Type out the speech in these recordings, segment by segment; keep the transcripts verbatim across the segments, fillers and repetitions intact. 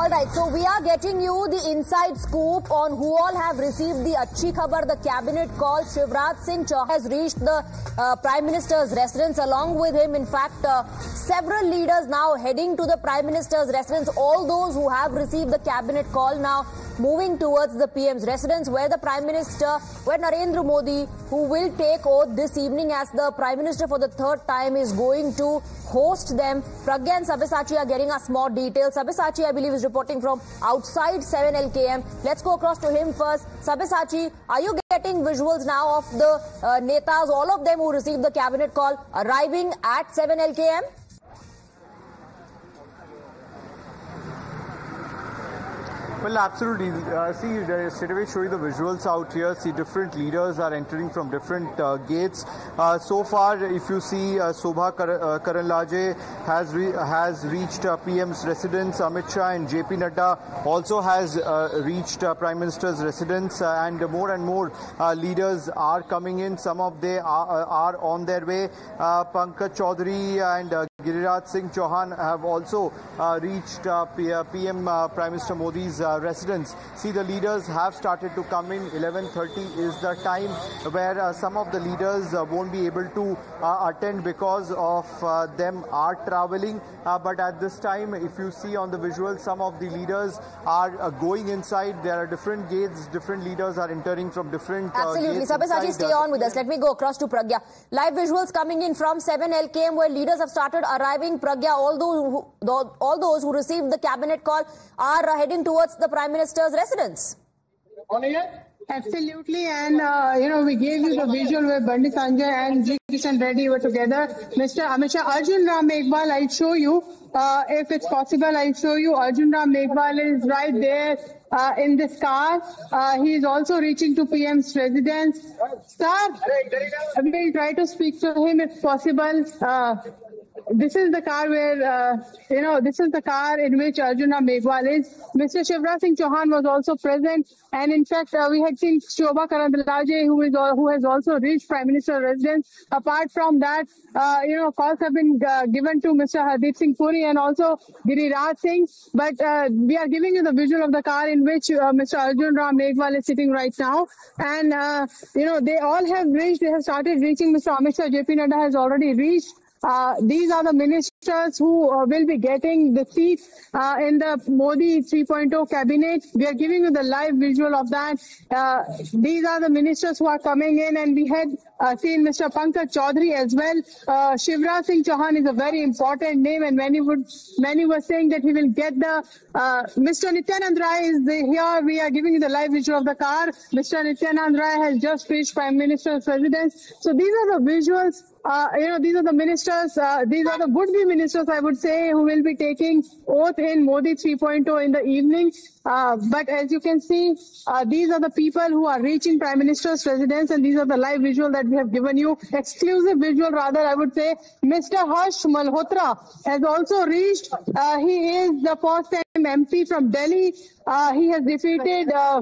All right, so we are getting you the inside scoop on who all have received the Achhi Khabar, the cabinet call. Shivraj Singh Chauhan has reached the uh, Prime Minister's residence. Along with him, in fact, uh, several leaders now heading to the Prime Minister's residence. All those who have received the cabinet call now moving towards the P M's residence, where the Prime Minister, where Narendra Modi, who will take oath this evening as the Prime Minister for the third time, is going to host them. Pragya and Sabyasachi are getting us more details. Sabyasachi, I believe, is reporting from outside seven L K M. Let's go across to him first. Sabyasachi, are you getting visuals now of the uh, netas, all of them who received the cabinet call, arriving at seven L K M? Well, absolutely. Uh, see, uh, straight away show you the visuals out here. See, different leaders are entering from different uh, gates. Uh, so far, if you see, uh, Shobha Kar uh, Karandlaje has re has reached uh, P M's residence. Amit Shah and J P Nadda also has uh, reached uh, Prime Minister's residence, uh, and more and more uh, leaders are coming in. Some of them are, uh, are on their way. Uh, Pankaj Chaudhary and uh, Giriraj Singh Chauhan have also uh, reached uh, P uh, P M uh, Prime Minister Modi's uh, residence. See, the leaders have started to come in. eleven thirty is the time where uh, some of the leaders uh, won't be able to uh, attend because of uh, them are traveling. Uh, but at this time, if you see on the visuals, some of the leaders are uh, going inside. There are different gates. Different leaders are entering from different uh, Absolutely. gates. Sabyasachi, stay on with us. Let me go across to Pragya. Live visuals coming in from seven L K M, where leaders have started arriving. Pragya, all those who, all those who received the cabinet call are heading towards the Prime Minister's residence. Absolutely, and uh, you know, we gave you the visual where Bandi Sanjay and G. Kishan Reddy were together. Mister Amit Shah, Arjun Ram Meghwal, I'll show you, uh, if it's possible, I'll show you. Arjun Ram Meghwal is right there uh, in this car. Uh, he is also reaching to P M's residence. Sir, we'll try to speak to him if possible. Uh, This is the car where, uh, you know, this is the car in which Arjun Ram Meghwal is. Mister Shivraj Singh Chauhan was also present. And in fact, uh, we had seen Shobha Karandlaje, who is uh, who has also reached Prime Minister's residence. Apart from that, uh, you know, calls have been uh, given to Mister Hardeep Singh Puri and also Giriraj Singh. But uh, we are giving you the visual of the car in which uh, Mister Arjun Ram Meghwal is sitting right now. And, uh, you know, they all have reached, they have started reaching. Mister Amit Shah, J P Nadda has already reached. Uh, these are the ministers who uh, will be getting the seat uh, in the Modi three point oh cabinet. We are giving you the live visual of that. Uh, these are the ministers who are coming in, and we had uh, seen Mister Pankaj Chaudhary as well. Uh, Shivraj Singh Chauhan is a very important name, and many would many were saying that he will get the. Uh, Mister Nityanand Rai is the, here. We are giving you the live visual of the car. Mister Nityanand Rai has just reached Prime Minister's residence. So these are the visuals. Uh, you know, these are the ministers, uh, these are the would-be ministers, I would say, who will be taking oath in Modi three point oh in the evening. Uh, but as you can see, uh, these are the people who are reaching Prime Minister's residence, and these are the live visual that we have given you. Exclusive visual, rather, I would say. Mister Harsh Malhotra has also reached. Uh, he is the first time M P from Delhi. Uh, he has defeated, uh,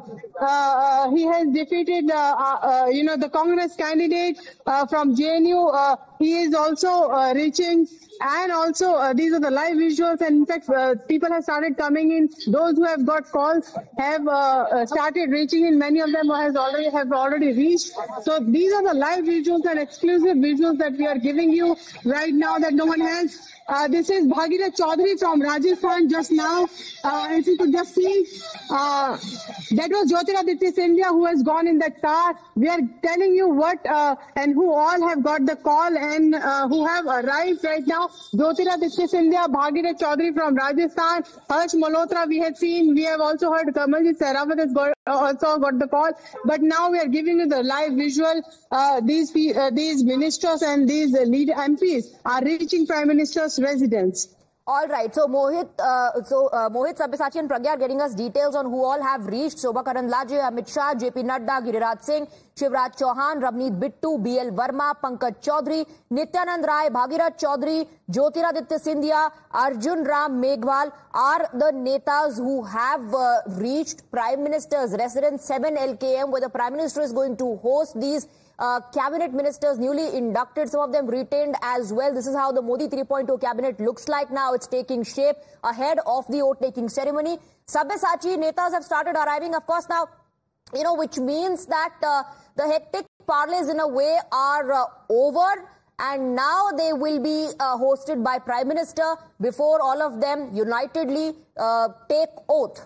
uh, he has defeated, uh, uh, you know, the Congress candidate uh, from J N U. Uh, he is also uh, reaching, and also uh, these are the live visuals. And in fact, uh, people have started coming in. Those who have got calls have uh, uh, started reaching in. Many of them has already have already reached. So these are the live visuals and exclusive visuals that we are giving you right now that no one has. Uh, this is Bhagirath Chaudhary from Rajasthan just now. Uh, if you could just see, uh, that was Jyotiraditya Scindia who has gone in that car. We are telling you what uh, and who all have got the call and uh, who have arrived right now. Jyotiraditya Scindia, Bhagirath Chaudhary from Rajasthan, Harsh Malhotra we have seen. We have also heard Kamalji Sehrawat has got, uh, also got the call. But now we are giving you the live visual. Uh, these uh, these ministers and these uh, lead M Ps are reaching Prime Minister's residence. All right. So Mohit, uh, so uh, Mohit, Sabyasachi and Pragya are getting us details on who all have reached. Shobha Karandlaje, Amit Shah, J P Nadda, Giriraj Singh, Shivraj Chauhan, Ravneet Bittu, B L Verma, Pankaj Chaudhary, Nityanand Rai, Bhagirath Chaudhary, Jyotiraditya Scindia, Arjun Ram Meghwal are the netas who have uh, reached Prime Minister's residence, seven L K M, where the Prime Minister is going to host these Uh, cabinet ministers newly inducted, some of them retained as well. This is how the Modi three point oh cabinet looks like now. It's taking shape ahead of the oath-taking ceremony. Sabyasachi netas have started arriving, of course, now, you know, which means that uh, the hectic parleys in a way are uh, over. And now they will be uh, hosted by Prime Minister before all of them unitedly uh, take oath.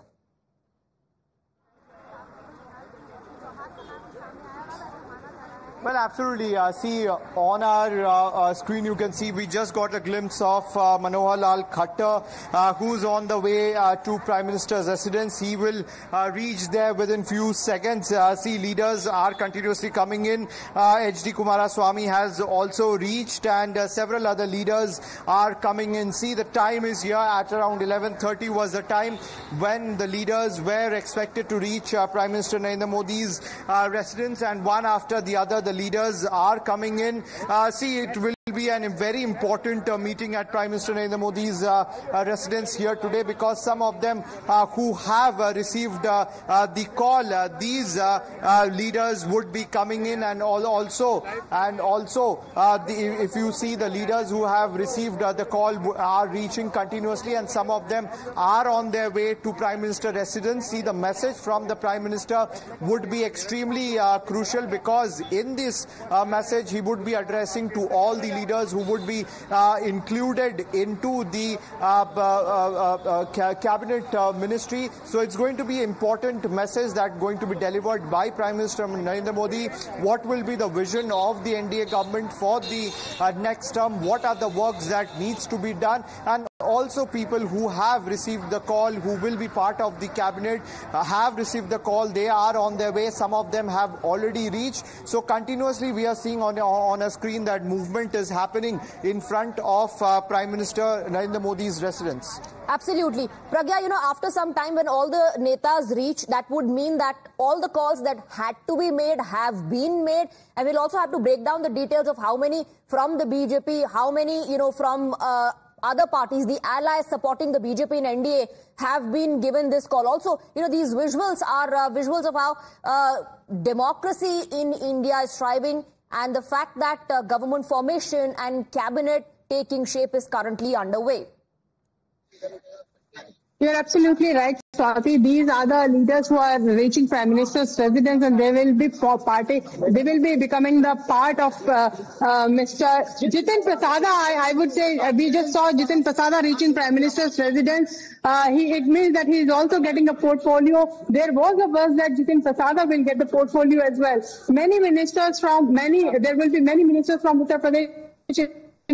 Well, absolutely. Uh, see, uh, on our uh, uh, screen, you can see we just got a glimpse of uh, Manohar Lal Khattar, uh, who's on the way uh, to Prime Minister's residence. He will uh, reach there within few seconds. Uh, see, leaders are continuously coming in. Uh, H D Kumaraswamy has also reached, and uh, several other leaders are coming in. See, the time is here at around eleven thirty was the time when the leaders were expected to reach uh, Prime Minister Narendra Modi's uh, residence, and one after the other, the leaders are coming in. Uh, see, it will be a very important uh, meeting at Prime Minister Narendra Modi's uh, uh, residence here today, because some of them uh, who have uh, received uh, uh, the call, uh, these uh, uh, leaders would be coming in, and all, also and also uh, the, if you see, the leaders who have received uh, the call are reaching continuously, and some of them are on their way to Prime Minister residence. See, the message from the Prime Minister would be extremely uh, crucial, because in this uh, message he would be addressing to all the leaders who would be uh, included into the uh, uh, uh, uh, cabinet uh, ministry. So it's going to be an important message that going to be delivered by Prime Minister Narendra Modi. What will be the vision of the N D A government for the uh, next term? What are the works that needs to be done? And also, people who have received the call, who will be part of the cabinet, uh, have received the call. They are on their way. Some of them have already reached. So continuously we are seeing on, on a screen that movement is happening in front of uh, Prime Minister Narendra Modi's residence. Absolutely. Pragya, you know, after some time when all the netas reach, that would mean that all the calls that had to be made have been made. And we'll also have to break down the details of how many from the B J P, how many, you know, from uh, other parties, the allies supporting the B J P and N D A have been given this call. Also, you know, these visuals are uh, visuals of how uh, democracy in India is thriving, and the fact that uh, government formation and cabinet taking shape is currently underway. You're absolutely right, Swati. These are the leaders who are reaching Prime Minister's residence, and they will be for party. They will be becoming the part of uh, uh, Mister Jitin Prasada. I, I would say uh, we just saw Jitin Prasada reaching Prime Minister's residence. Uh, he, it means that he is also getting a portfolio. There was a buzz that Jitin Prasada will get the portfolio as well. Many ministers from many, there will be many ministers from Uttar Pradesh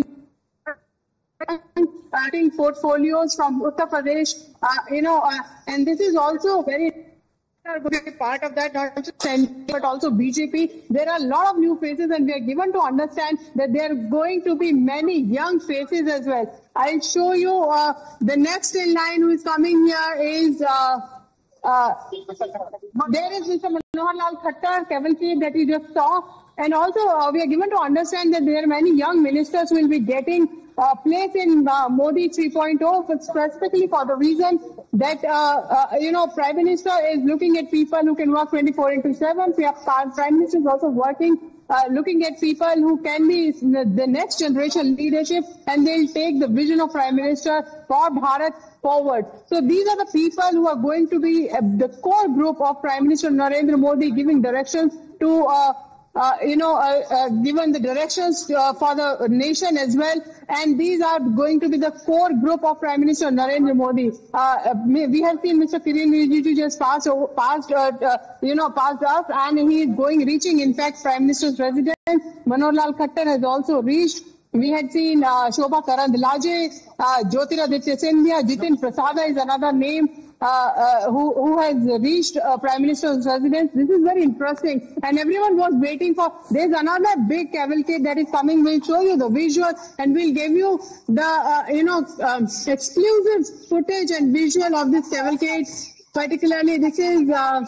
starting portfolios from Uttar Pradesh, uh, you know, uh, and this is also very part of that, not just Centre, but also B J P. There are a lot of new faces, and we are given to understand that there are going to be many young faces as well. I'll show you uh, the next in line who is coming here is uh, uh, there is Mister Manohar Lal Khattar, cavalcade that you just saw, and also uh, we are given to understand that there are many young ministers who will be getting Uh, place in uh, Modi three point oh, specifically for the reason that, uh, uh, you know, Prime Minister is looking at people who can work twenty-four into seven. Prime Minister is also working, uh, looking at people who can be the, the next generation leadership, and they'll take the vision of Prime Minister for Bharat forward. So these are the people who are going to be uh, the core group of Prime Minister Narendra Modi, giving directions to uh, Uh, you know, uh, uh, given the directions uh, for the nation as well, and these are going to be the core group of Prime Minister Narendra Modi. Uh, we have seen Mister Kiren Rijiju just passed, passed, uh, uh, you know, passed us, and he is going, reaching, in fact, Prime Minister's residence. Manohar Lal Khattar has also reached. We had seen uh, Shobha Karandlaje, uh, Jyotiraditya Scindia, Jitin Prasada is another name. Uh, uh, who, who has reached uh, Prime Minister's residence. This is very interesting, and everyone was waiting for. There's another big cavalcade that is coming. We'll show you the visual, and we'll give you the uh, you know um, exclusive footage and visual of this cavalcade. Particularly, this is uh,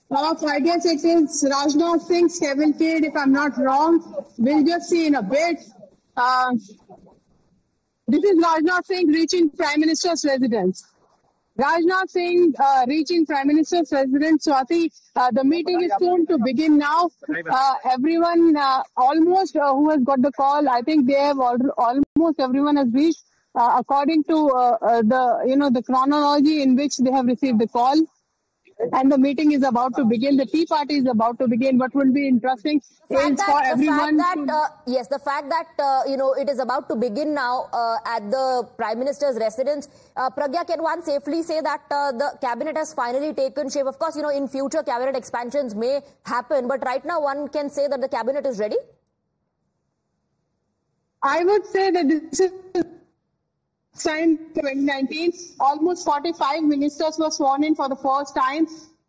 Of, I guess it is Rajnath Singh's cavalcade, if I'm not wrong. We'll just see in a bit. Uh, this is Rajnath Singh reaching Prime Minister's residence. Rajnath Singh uh, reaching Prime Minister's residence. Swati, uh, the meeting is soon to begin now. Uh, everyone, uh, almost uh, who has got the call, I think they have al almost everyone has reached uh, according to uh, uh, the you know the chronology in which they have received the call. And the meeting is about to begin. The tea party is about to begin. What will be interesting is that, for everyone. The fact that, uh, yes, the fact that, uh, you know, it is about to begin now uh, at the Prime Minister's residence. Uh, Pragya, can one safely say that uh, the cabinet has finally taken shape? Of course, you know, in future cabinet expansions may happen, but right now one can say that the cabinet is ready? I would say that this is time twenty nineteen. Almost forty-five ministers were sworn in for the first time.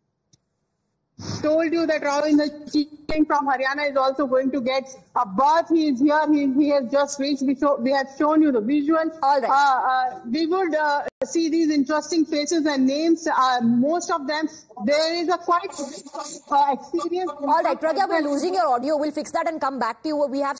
Told you that Ravinder Singh from Haryana is also going to get a berth. He is here. He, he has just reached. We, show, we have shown you the visual. All right. Uh, uh, we would uh, see these interesting faces and names. Uh, most of them, there is a quite uh, experience. All right, Pragya, we're losing your audio. We'll fix that and come back to you. We have